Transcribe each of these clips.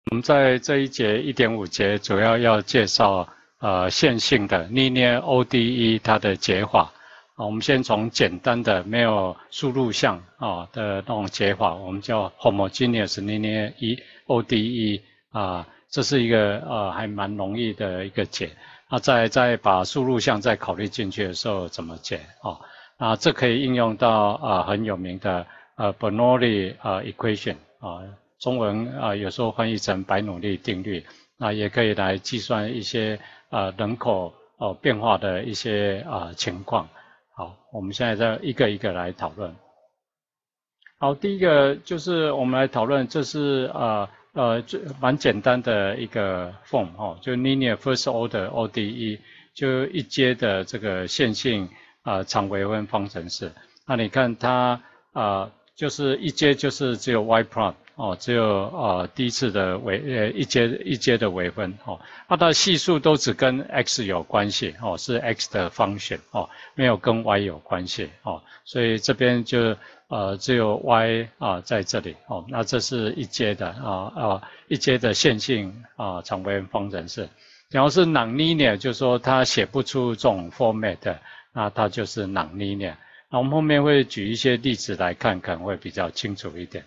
我们在这一节 1.5 节主要要介绍线性的 Linear ODE 它的解法。我们先从简单的没有输入项的那种解法，我们叫 Homogeneous Linear ODE 这是一个还蛮容易的一个解。再把输入项再考虑进去的时候怎么解这可以应用到很有名的Bernoulli equation 中文有时候翻译成白努力定律，也可以来计算一些人口变化的一些情况。好，我们现在再一个一个来讨论。好，第一个就是我们来讨论，这是蛮简单的一个 form 就 linear first order ODE， 就一阶的这个线性常微分方程式。那你看它就是一阶就是只有 y prime 只有第一次的一阶的微分它的系数都只跟 x 有关系是 x 的function没有跟 y 有关系所以这边就只有 y 在这里那这是一阶的一阶的线性常微分方程式。然后是 non-linear， 就是说它写不出这种 format 的，那它就是 non-linear。那我们后面会举一些例子来看，可能会比较清楚一点。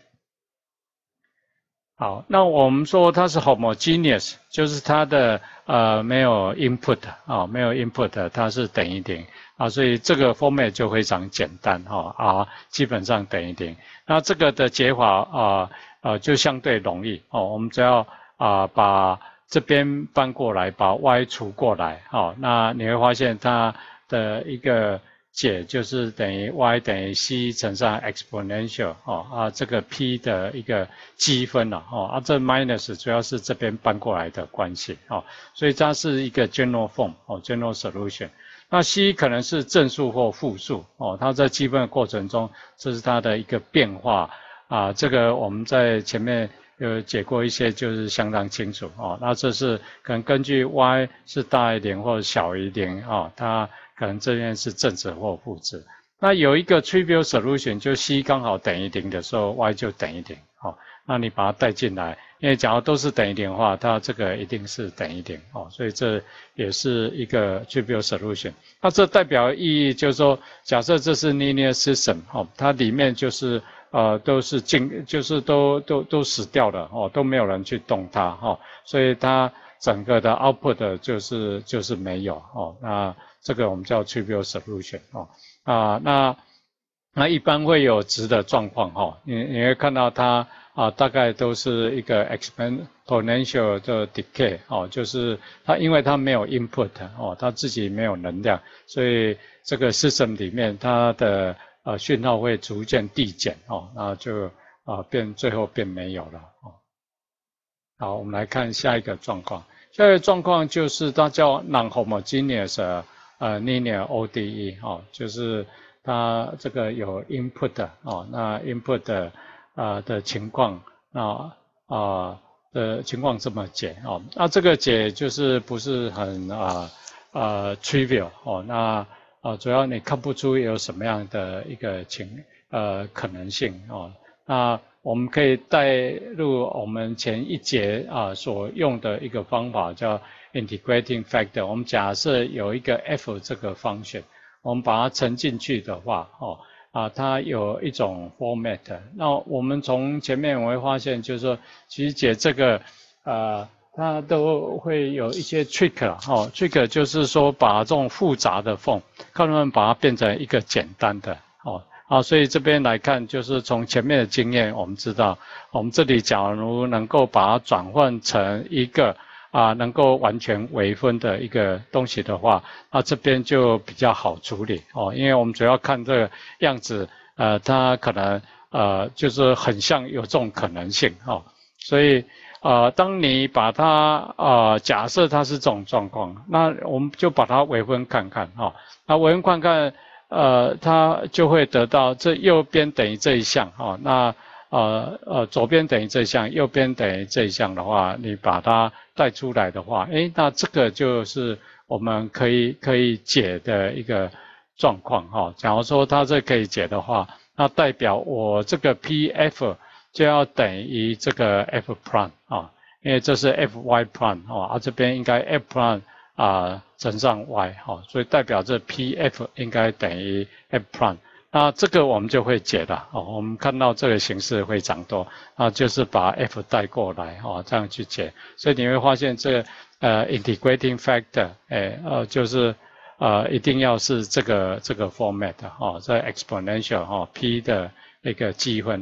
好，那我们说它是 homogeneous， 就是它的没有 input 没有 input， 它是等于零所以这个 format 就非常简单基本上等于零。那这个的解法就相对容易我们只要把这边搬过来，把 y 除过来那你会发现它的一个解就是等于 y 等于 c 乘上 exponential 这个 p 的一个积分这 minus 主要是这边搬过来的关系所以它是一个 general form general solution。那 c 可能是正数或负数它在积分的过程中，这是它的一个变化这个我们在前面有解过一些，就是相当清楚那这是可能根据 y 是大于零或小于零它可能这边是正值或负值。那有一个 trivial solution， 就 c 刚好等于零的时候 y 就等于零那你把它带进来，因为假如都是等于零的话，它这个一定是等于零所以这也是一个 trivial solution。那这代表意义就是说，假设这是 linear system 它里面就是都是就是都死掉了都没有人去动它所以它整个的 output 就是没有那这个我们叫 trivial solution 那一般会有值的状况你会看到它大概都是一个 exponential 的 decay 就是它因为它没有 input 它自己没有能量，所以这个 system 里面它的讯号会逐渐递减那就最后变没有了好，我们来看下一个状况。下一个状况就是它叫 non-homogeneous linear ODE 就是它这个有 input 那 input 的情况的情况这么解那这个解就是不是很trivial那主要你看不出有什么样的一个可能性那我们可以带入我们前一节所用的一个方法叫 integrating factor。我们假设有一个 f 这个 function， 我们把它乘进去的话它有一种 format。那我们从前面我会发现，就是说，其实解这个它都会有一些 trick trick 就是说把这种复杂的 form， 看能不能把它变成一个简单的所以这边来看，就是从前面的经验，我们知道，我们这里假如能够把它转换成一个能够完全微分的一个东西的话，那这边就比较好处理因为我们主要看这个样子，它可能就是很像有这种可能性所以当你把它假设它是这种状况，那我们就把它微分看看那微分看看。它就会得到这右边等于这一项那左边等于这一项，右边等于这一项的话，你把它带出来的话，那这个就是我们可以解的一个状况假如说它这可以解的话，那代表我这个 PF 就要等于这个 F prime 因为这是 fy prime 这边应该 f prime 乘上 y 所以代表这 pf 应该等于 f prime。那这个我们就会解了我们看到这个形式非常多，就是把 f 带过来这样去解，所以你会发现这个integrating factor 就是一定要是这个 format 这 exponential p 的一个积分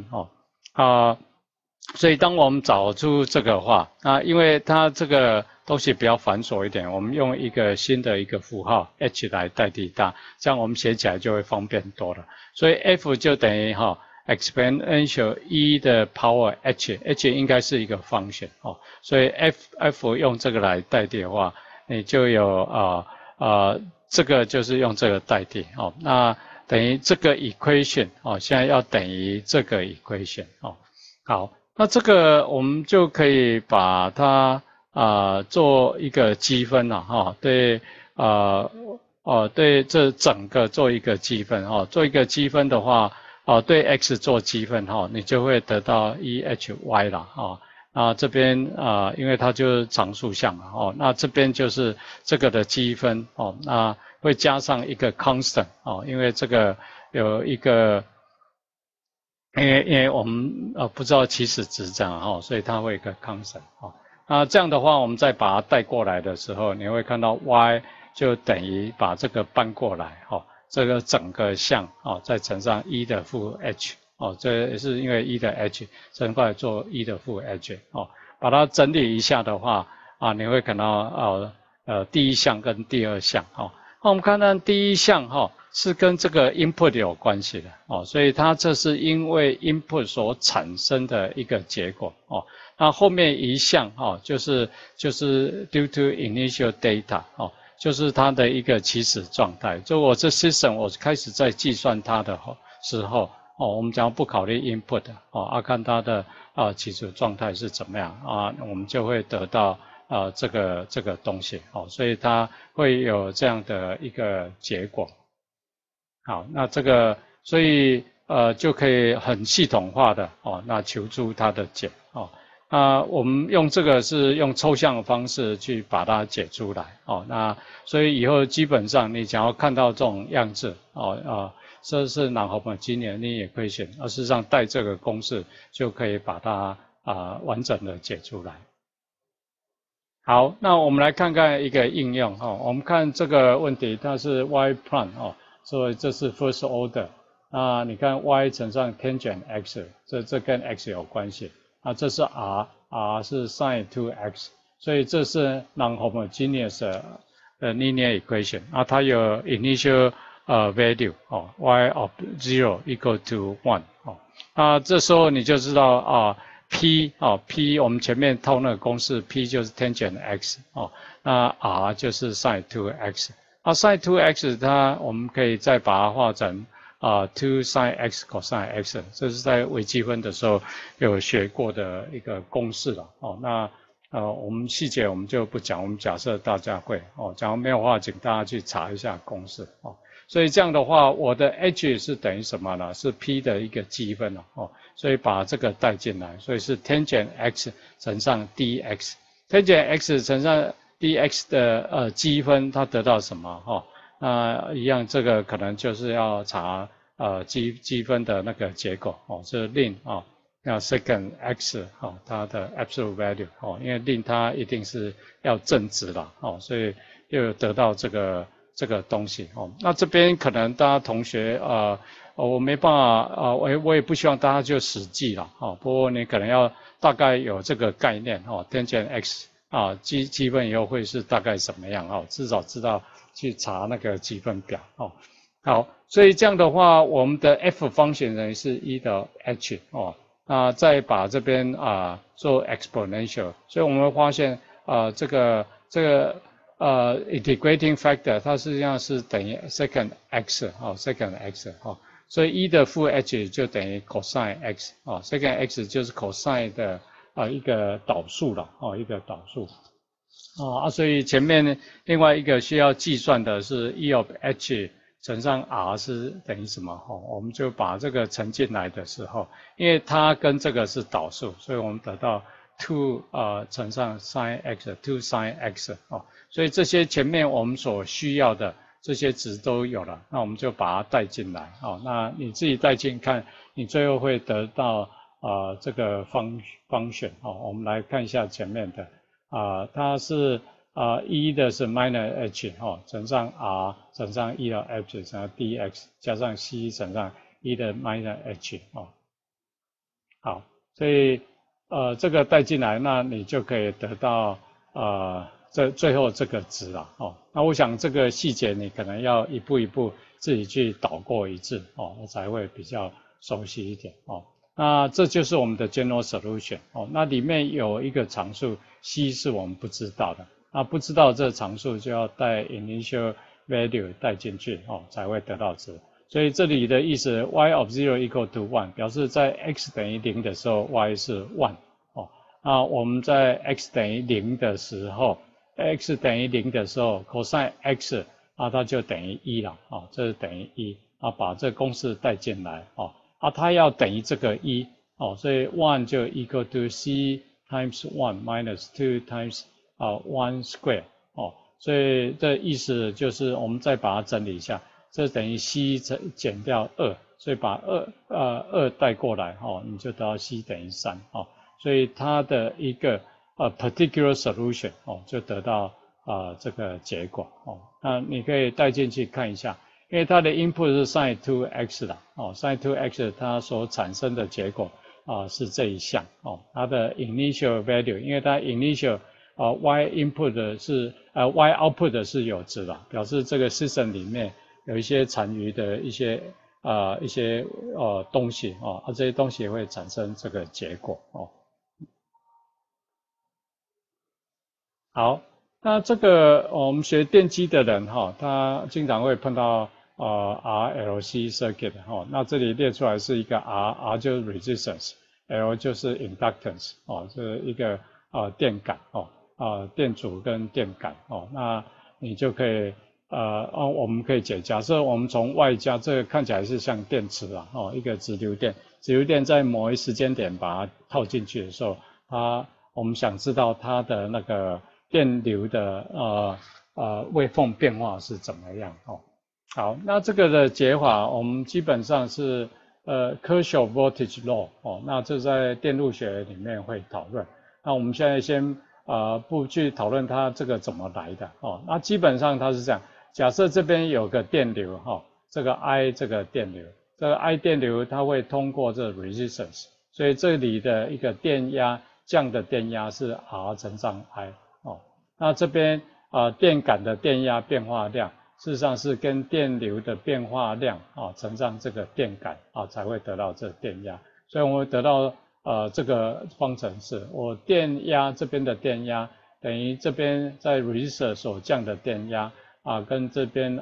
所以当我们找出这个的话，因为它这个东西比较繁琐一点，我们用一个新的一个符号 h 来代替它，这样我们写起来就会方便多了。所以 f 就等于exponential e 的 power h 应该是一个 function 所以 f 用这个来代替的话，你就有这个就是用这个代替那等于这个 equation 现在要等于这个 equation 好。那这个我们就可以把它做一个积分了对对这整个做一个积分做一个积分的话对 x 做积分你就会得到 EHY 了这边因为它就是常数项那这边就是这个的积分那会加上一个 constant 因为这个有一个。因为我们不知道起始值这样所以它会有一个 constant 那这样的话，我们再把它带过来的时候，你会看到 y 就等于把这个搬过来这个整个项再乘上 e 的负 h 这也是因为 e 的 h 乘过来做 e 的负 h 把它整理一下的话你会看到第一项跟第二项那我们看看第一项是跟这个 input 有关系的所以它这是因为 input 所产生的一个结果那后面一项就是 due to initial data 就是它的一个起始状态。就我这 system 我开始在计算它的时候我们讲不考虑 input 看它的起始状态是怎么样我们就会得到这个东西所以它会有这样的一个结果。好，那这个所以就可以很系统化的那求出它的解我们用这个是用抽象的方式去把它解出来那所以以后基本上你想要看到这种样子这是non-homogeneous linear equation事实上带这个公式就可以把它完整的解出来。好，那我们来看看一个应用我们看这个问题，它是 y prime所以这是 first order 你看 y 乘上 tangent x 这跟 x 有关系这是 r 是 sin 2x 所以这是 non-homogeneous 的 linear equation它有 initial value y of 0 equal to 1这时候你就知道P我们前面套那个公式 P 就是 tangent x那 r 就是 sin 2x sin 2x 它我们可以再把它化成2 sin x cosine x 这是在微积分的时候有学过的一个公式了那我们细节我们就不讲，我们假设大家会假如没有的话请大家去查一下公式所以这样的话我的 h 是等于什么呢？是 p 的一个积分所以把这个带进来，所以是 tangent x 乘上 dx tangent x 乘上 dx 的积分它得到什么那一样这个可能就是要查积分的那个结果是 ln 那 second x 它的 absolute value 因为 ln 它一定是要正值啦所以又得到这个东西那这边可能大家同学我没办法我也不希望大家就死记了不过你可能要大概有这个概念tangent x积分以后会是大概什么样至少知道去查那个积分表好，所以这样的话我们的 f function 呢是 e 的 h那再把这边做 exponential， 所以我们会发现这个integrating factor 它实际上是等于 second x second x 所以 e 的负 h 就等于 cosine x second x 就是 cosine 的一个导数了一个导数所以前面另外一个需要计算的是 e of h 乘上 r 是等于什么我们就把这个乘进来的时候，因为它跟这个是导数，所以我们得到 2乘上 sin x 2 sin x 哦，所以这些前面我们所需要的这些值都有了，那我们就把它带进来哦。那你自己带进看，你最后会得到这个function哦。我们来看一下前面的它是1的是 minus h 哦乘上 r 乘上1的 h 乘上 dx 加上 c 乘上1的 minus h 哦。好，所以这个带进来，那你就可以得到最后这个值了哦。那我想这个细节你可能要一步一步自己去导过一次哦，才会比较熟悉一点哦。那这就是我们的 general solution 哦。那里面有一个常数 c 是我们不知道的，那不知道这个常数就要带 initial value 带进去哦，才会得到值。所以这里的意思 y of 0 equal to 1， 表示在 x 等于0的时候 y 是1哦。那我们在 x 等于0的时候 x 等于0的时候 cosine x 它就等于1了哦，这是等于1把这公式带进来哦它要等于这个1哦，所以1就 equal to c times 1 minus 2 times 1 square 哦，所以这意思就是我们再把它整理一下。这等于 c 减掉2，所以把2带过来哦，你就得到 c 等于3哦，所以它的一个particular solution 哦，就得到这个结果哦。那你可以带进去看一下，因为它的 input 是 sin 2x 啦哦 ，sin 2x 它所产生的结果是这一项哦，它的 initial value， 因为它 initial y input 的是y output 的是有值的，表示这个 system 里面有一些残余的一些东西这些东西也会产生这个结果哦。好，那这个我们学电机的人他经常会碰到RLC circuit 那这里列出来是一个 R 就是 resistance，L 就是 inductance 这是一个电感电阻跟电感那你就可以我们可以假设我们从外加这个看起来是像电池一个直流电在某一时间点把它套进去的时候，我们想知道它的那个电流的waveform 变化是怎么样好，那这个的解法我们基本上是Kirchhoff voltage law 那这在电路学里面会讨论。那我们现在先不去讨论它这个怎么来的那基本上它是这样，假设这边有个电流这个 I 这个电流，这个 I 电流它会通过这 resistance， 所以这里的一个电压降的电压是 R 乘上 I 那这边电感的电压变化量事实上是跟电流的变化量乘上这个电感才会得到这电压，所以我们会得到这个方程式，我电压这边的电压等于这边在 resistor 所降的电压跟这边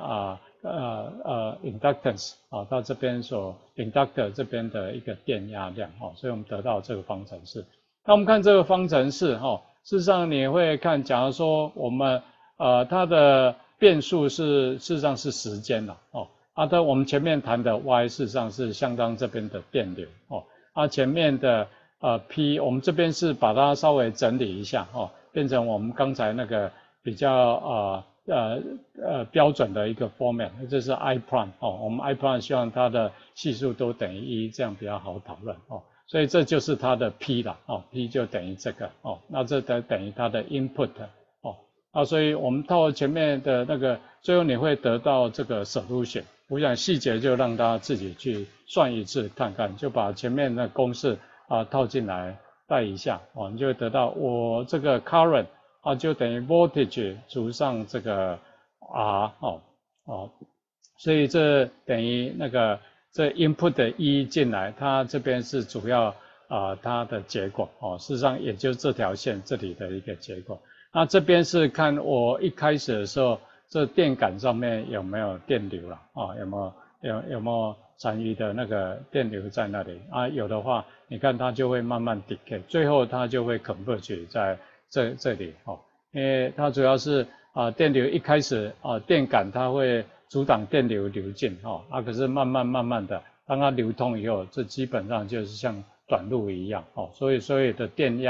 inductance 到这边所 inductor 这边的一个电压量所以我们得到这个方程式。那我们看这个方程式事实上你会看，假如说我们它的变数事实上是时间了我们前面谈的 y 事实上是相当这边的电流前面的p 我们这边是把它稍微整理一下变成我们刚才那个比较标准的一个 format， 这是 I prime 我们 I prime 希望它的系数都等于1，这样比较好讨论所以这就是它的 P 了P 就等于这个那这等于它的 input 所以我们套前面的那个，最后你会得到这个 solution。我想细节就让大家自己去算一次看看，就把前面的公式套进来带一下你就会得到我这个 current 就等于 voltage 除上这个 R 所以这等于那个这 input 的1进来，它这边是主要它的结果事实上也就是这条线这里的一个结果。那这边是看我一开始的时候，这电感上面有没有电流了有没有残余的那个电流在那里有的话，你看它就会慢慢 decay， 最后它就会 converge 在这里因为它主要是电流一开始电感它会阻挡电流流进可是慢慢的，当它流通以后，这基本上就是像短路一样所以所有的电压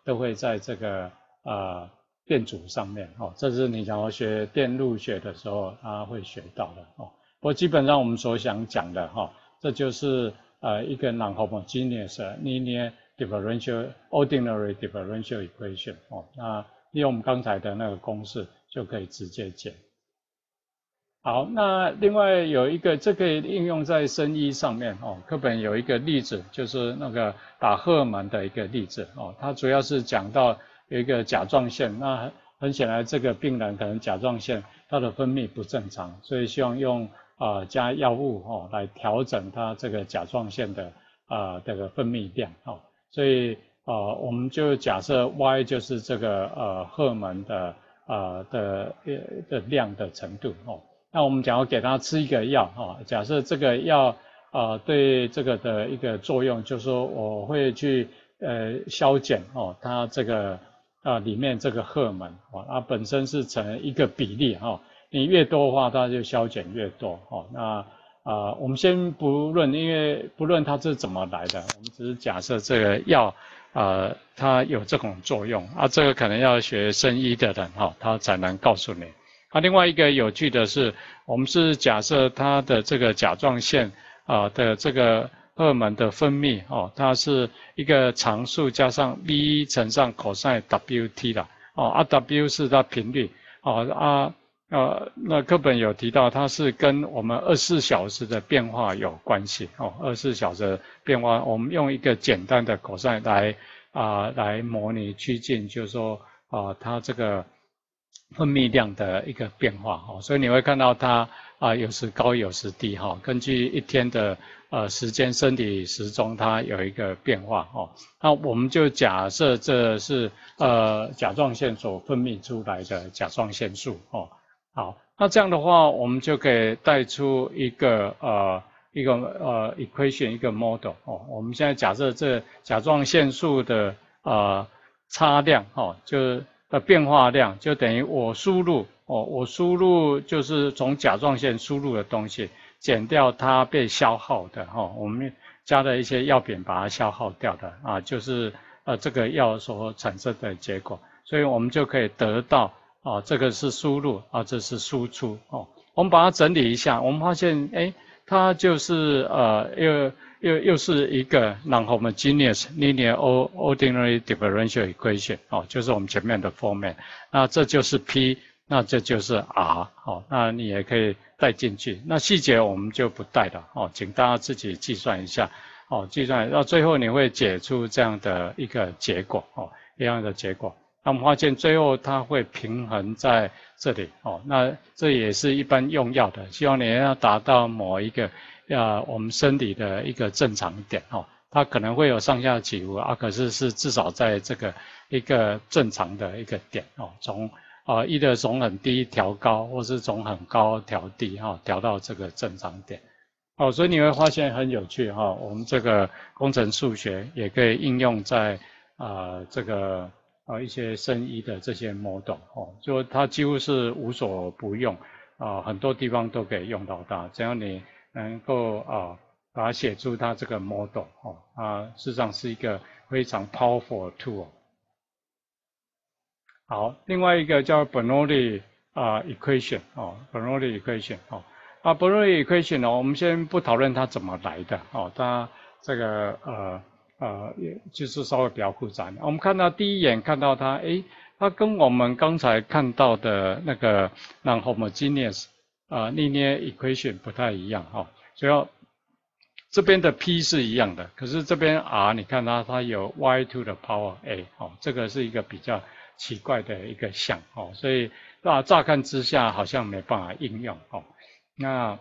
都会在这个电阻上面哦，这是你想要学电路学的时候，它会学到的哦。不过基本上我们所想讲的哈，这就是一个 non-homogeneous linear differential ordinary differential equation 哦。那利用我们刚才的那个公式就可以直接解。好，那另外有一个，这可以应用在生医上面哦。课本有一个例子，就是那个打荷尔蒙的一个例子哦。它主要是讲到有一个甲状腺，那很显然这个病人可能甲状腺它的分泌不正常，所以希望用加药物哦来调整它这个甲状腺的这个分泌量哦。所以我们就假设 Y 就是这个荷尔蒙的量的程度哦。那我们假如给他吃一个药啊，假设这个药对这个的一个作用，就是说我会去消减哦，它这个里面这个荷尔蒙哦，它本身是成一个比例哈，你越多的话，它就消减越多哦。那我们先不论，因为不论它是怎么来的，我们只是假设这个药它有这种作用啊，这个可能要学生医的人哈，他才能告诉你。另外一个有趣的是，我们是假设它的这个甲状腺的这个荷尔蒙的分泌哦，它是一个常数加上 V 乘上 cosine WT 啦哦，W 是它频率哦那课本有提到它是跟我们24小时的变化有关系哦，24小时的变化，我们用一个简单的 cosine 来模拟趋近，就是说它这个分泌量的一个变化哦，所以你会看到它有时高有时低哈，根据一天的时间生理时钟它有一个变化哦。那我们就假设这是甲状腺所分泌出来的甲状腺素哦。好，那这样的话我们就可以带出一个equation 一个 model 哦。我们现在假设这甲状腺素的差量哦，就是变化量就等于我输入哦，我输入就是从甲状腺输入的东西减掉它被消耗的哦，我们加了一些药品把它消耗掉的就是这个药所产生的结果，所以我们就可以得到这个是输入这是输出哦。我们把它整理一下，我们发现它就是又是一个 non-homogeneous linear ordinary differential equation 哦，就是我们前面的 format。那这就是 P， 那这就是 R 哦，那你也可以带进去。那细节我们就不带了哦，请大家自己计算一下哦，计算到最后你会解出这样的一个结果哦，一样的结果。那我们发现最后它会平衡在这里哦，那这也是一般用药的，希望你要达到某一个我们生理的一个正常点哦，它可能会有上下起伏可是至少在这个一个正常的一个点哦，从either从很低调高，或是从很高调低调到这个正常点哦，所以你会发现很有趣我们这个工程数学也可以应用在这个一些生医的这些 model 哦，就它几乎是无所不用很多地方都可以用到它，只要你能够把它写出它这个 model 事实上是一个非常 powerful tool。好，另外一个叫 Bernoulli equation Bernoulli equation Bernoulli equation 我们先不讨论它怎么来的它这个也就是稍微比较复杂。我们看到第一眼看到它，它跟我们刚才看到的那个 non-homogeneous linear equation 不太一样主要这边的 P 是一样的，可是这边 R 你看它有 y to the power a 这个是一个比较奇怪的一个项所以乍看之下好像没办法应用那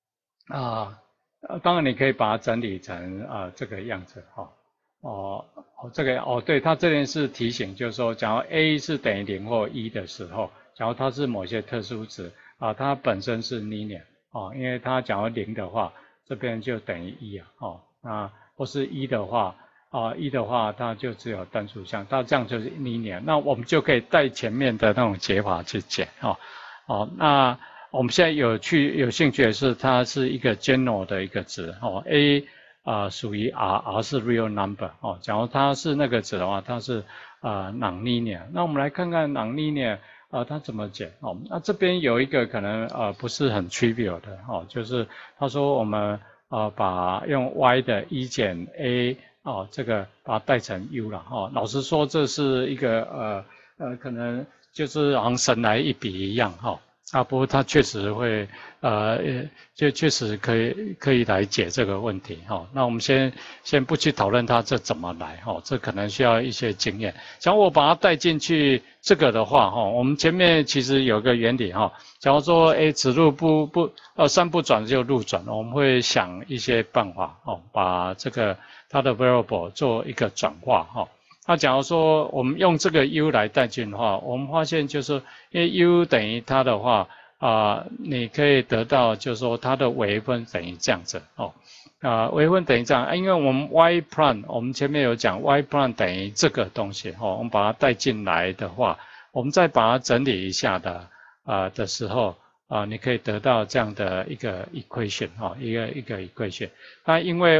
当然你可以把它整理成这个样子这个对，它这边是提醒，就是说，假如 a 是等于0或1的时候，假如它是某些特殊值它本身是 linear 因为它假如0的话，这边就等于1那或是1的话1的话它就只有单数项，它这样就是 linear， 那我们就可以带前面的那种解法去解那我们现在有兴趣的是它是一个 general 的一个值A属于 R 是 real number假如它是那个值的话，它是 non-linear。那我们来看看 non-linear它怎么解哦？那这边有一个可能不是很 trivial 的哦，就是他说我们把用 y 的1减 a 这个把它代成 u 了哦。老实说，这是一个可能就是好像神来一笔一样哈。不过它确实会就确实可以来解这个问题哈。那我们先不去讨论它这怎么来哈，这可能需要一些经验。假如我把它带进去这个的话哈，我们前面其实有个原理哈。假如说此路山不转就路转，我们会想一些办法哦，把这个它的 variable 做一个转化哈。那假如说我们用这个 u 来代进的话，我们发现就是因为 u 等于它的话你可以得到就是说它的微分等于这样子哦，微分等于这样，因为我们 y prime 我们前面有讲 y prime 等于这个东西哦，我们把它带进来的话，我们再把它整理一下的时候你可以得到这样的一个 equation 一个 equation。那因为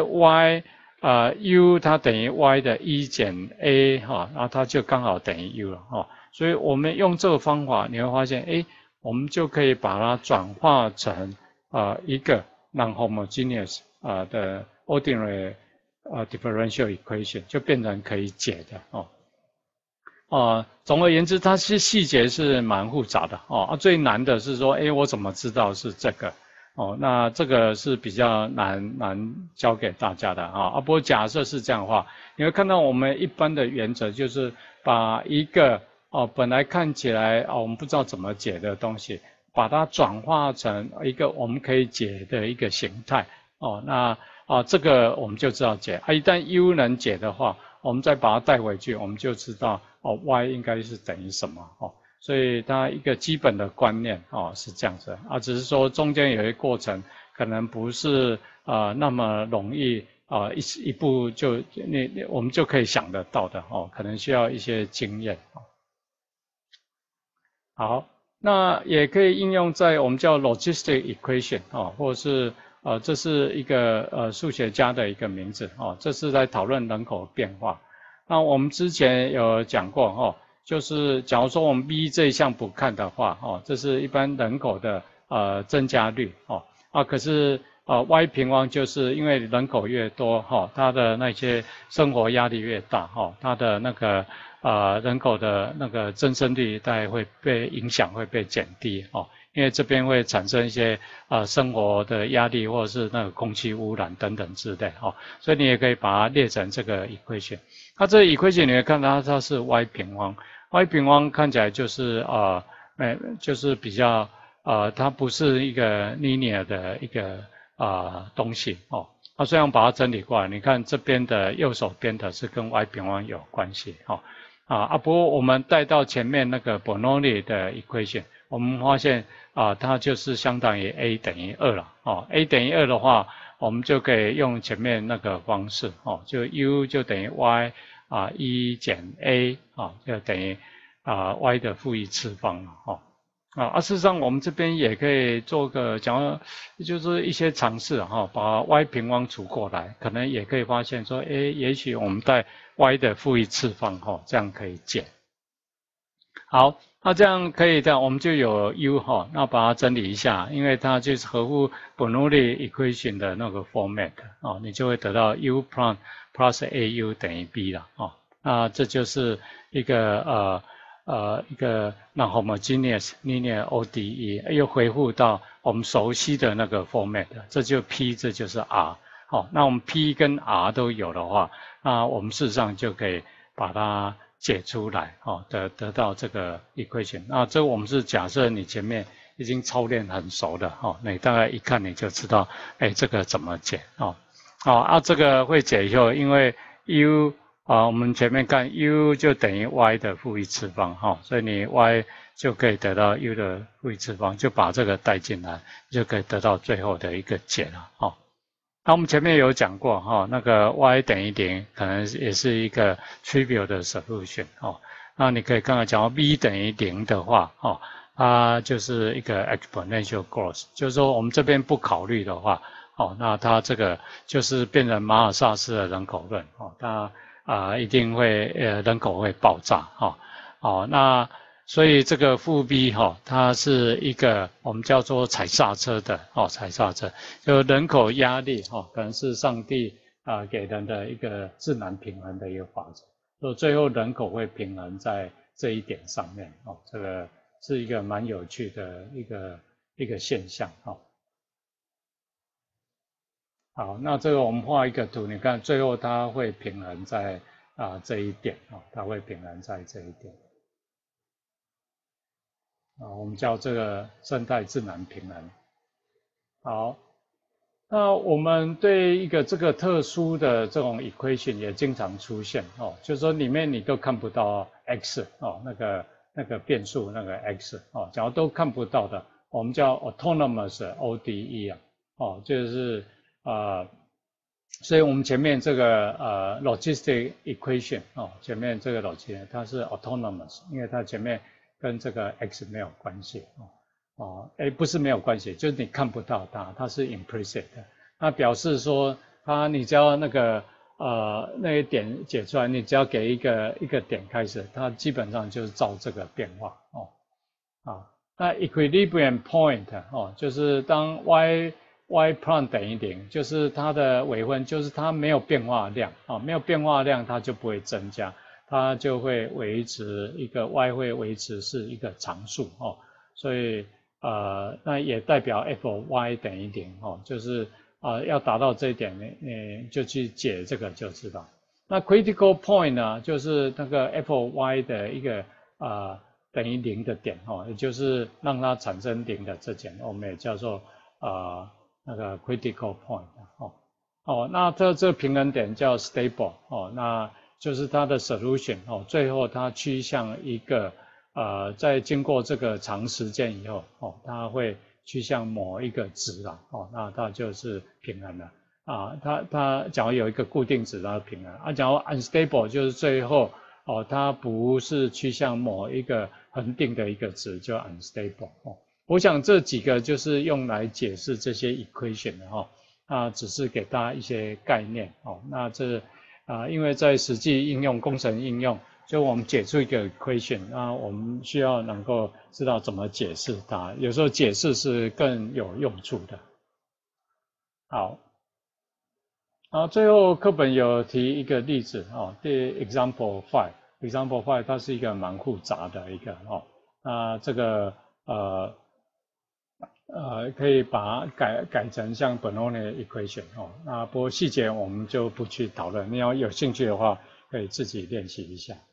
u 它等于 y 的1减 a 然后它就刚好等于 u 了所以我们用这个方法，你会发现我们就可以把它转化成一个 non-homogeneous 的 ordinary differential equation， 就变成可以解的总而言之，它细节是蛮复杂的最难的是说我怎么知道是这个那这个是比较难教给大家的不过假设是这样的话，你会看到我们一般的原则就是把一个本来看起来我们不知道怎么解的东西，把它转化成一个我们可以解的一个形态那这个我们就知道解一旦 u 能解的话，我们再把它带回去，我们就知道y 应该是等于什么所以它一个基本的观念是这样子只是说中间有一个过程，可能不是那么容易一步就我们就可以想得到的可能需要一些经验好，那也可以应用在我们叫 logistic equation 或者是这是一个数学家的一个名字这是在讨论人口变化。那我们之前有讲过就是假如说我们 b 这一项不看的话这是一般人口的增加率可是y 平方就是因为人口越多它的那些生活压力越大它的那个人口的那个增生率大概会被影响，会被减低因为这边会产生一些生活的压力或者是那个空气污染等等之类所以你也可以把它列成这个 equation。那这个 equation 你会看到它是 y 平方，y 平方看起来就是就是比较它不是一个 linear 的一个东西那虽然把它整理过来，你看这边的右手边的是跟 y 平方有关系不过我们带到前面那个 Bernoulli 的 equation， 我们发现它就是相当于 a 等于2了a 等于2的话，我们就可以用前面那个方式就 u 就等于 y 1减 a 就等于y 的负1次方了事实上我们这边也可以做个就是一些尝试把 y 平方除过来，可能也可以发现说也许我们带 y 的负1次方这样可以解。好，那这样可以我们就有 u 那把它整理一下，因为它就是合乎 Bernoulli equation 的那个 format 你就会得到 u prime plus au 等于 b 了那这就是一个non-homogeneous linear ODE 又恢复到我们熟悉的那个 format， 这就 P， 这就是 R。那我们 P 跟 R 都有的话，那我们事实上就可以把它解出来得到这个 equation。那这我们是假设你前面已经操练很熟的你大概一看你就知道这个怎么解这个会解以后，因为 u我们前面看 u 就等于 y 的负1次方所以你 y 就可以得到 u 的负1次方，就把这个带进来，就可以得到最后的一个解了那我们前面有讲过那个 y 等于0可能也是一个 trivial 的 solution 那你可以看到假如 b 等于0的话它就是一个 exponential growth， 就是说我们这边不考虑的话那它这个就是变成马尔萨斯的人口论一定会人口会爆炸那所以这个负 V 它是一个我们叫做踩刹车的踩刹车，就人口压力可能是上帝给人的一个自然平衡的一个法则，所以最后人口会平衡在这一点上面这个是一个蛮有趣的一个现象好，那这个我们画一个图，你看最后它会平衡在这一点它会平衡在这一点我们叫这个生态自然平衡。好，那我们对一个这个特殊的这种 equation 也经常出现就是说里面你都看不到 x 那个变数那个 x 假如都看不到的，我们叫 autonomous ODE 就是所以我们前面这个logistic equation 前面这个 logistic 它是 autonomous， 因为它前面跟这个 x 没有关系不是没有关系，就是你看不到它是 implicit 的，那表示说你只要那个那一点解出来，你只要给一个点开始，它基本上就是照这个变化那 equilibrium point 就是当 y prime 等于0，就是它的微分，就是它没有变化量没有变化量它就不会增加，它就会维持一个 y 会维持是一个常数所以那也代表 f of y 等于0就是要达到这一点你就去解这个就知道。那 critical point 呢，就是那个 f of y 的一个等于0的点也就是让它产生0的这点，我们也叫做那个 critical point 那这平衡点叫 stable 那就是它的 solution 最后它趋向一个在经过这个长时间以后它会趋向某一个值那它就是平衡了它假如有一个固定值它平衡假如 unstable 就是最后它不是趋向某一个恒定的一个值就 unstable我想这几个就是用来解释这些 equation 的只是给大家一些概念那这因为在实际应用工程应用，就我们解出一个 equation， 那我们需要能够知道怎么解释它，有时候解释是更有用处的。好，最后课本有提一个例子第 example 5 它是一个蛮复杂的一个那这个可以把它改成像 Bernoulli equation 那不过细节我们就不去讨论，你要有兴趣的话可以自己练习一下。